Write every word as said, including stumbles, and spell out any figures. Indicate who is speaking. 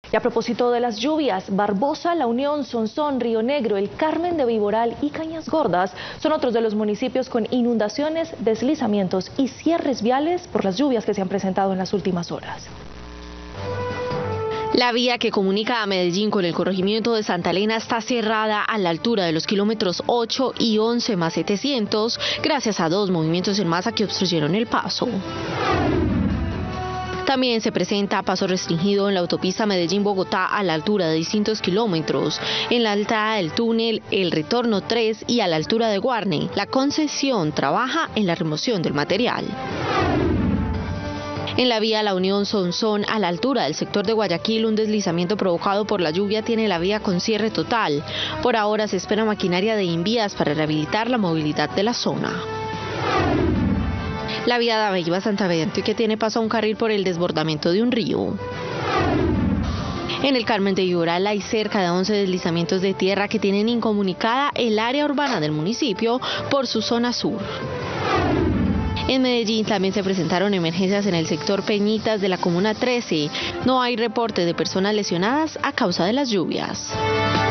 Speaker 1: Y a propósito de las lluvias, Barbosa, La Unión, Sonsón, Río Negro, El Carmen de Viboral y Cañas Gordas son otros de los municipios con inundaciones, deslizamientos y cierres viales por las lluvias que se han presentado en las últimas horas.
Speaker 2: La vía que comunica a Medellín con el corregimiento de Santa Elena está cerrada a la altura de los kilómetros ocho y once más setecientos gracias a dos movimientos en masa que obstruyeron el paso. También se presenta paso restringido en la autopista Medellín-Bogotá a la altura de distintos kilómetros, en la entrada del túnel El Retorno tres y a la altura de Guarne. La concesión trabaja en la remoción del material. En la vía La Unión Sonsón, a la altura del sector de Guayaquil, un deslizamiento provocado por la lluvia tiene la vía con cierre total. Por ahora se espera maquinaria de Invías para rehabilitar la movilidad de la zona. La vía de Aveiva Santa Bento, que tiene paso a un carril por el desbordamiento de un río. En el Carmen de Viboral hay cerca de once deslizamientos de tierra que tienen incomunicada el área urbana del municipio por su zona sur. En Medellín también se presentaron emergencias en el sector Peñitas de la Comuna trece. No hay reporte de personas lesionadas a causa de las lluvias.